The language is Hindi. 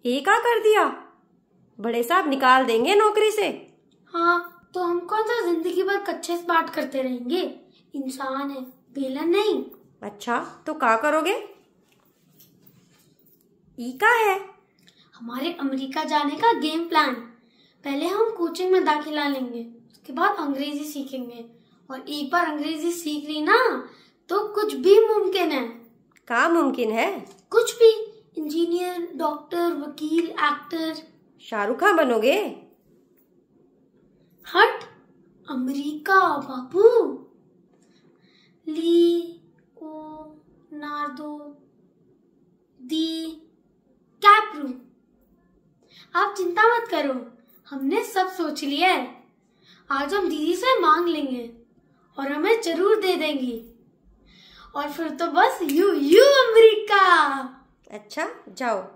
ये क्या कर दिया? बड़े साहब निकाल देंगे नौकरी से। हाँ, तो हम कौन सा जिंदगी भर कच्चे से बात करते रहेंगे? इंसान है, बेलन नहीं। अच्छा, तो क्या करोगे? ई का है? हमारे अमेरिका जाने का गेम प्लान। पहले हम कोचिंग में दाखिला लेंगे, उसके बाद अंग्रेजी सीखेंगे, और एक बार अंग्रेजी सीख ली ना तो कुछ भी मुमकिन है। क्या मुमकिन है? कुछ भी। इंजीनियर, डॉक्टर, वकील, एक्टर। शाहरुख खान बनोगे? हट, अमेरिका बाबू। Leonardo DiCaprio. आप चिंता मत करो, हमने सब सोच लिया है। आज हम दीदी से मांग लेंगे और हमें जरूर दे देंगी, और फिर तो बस यू अमेरिका। अच्छा, जाओ।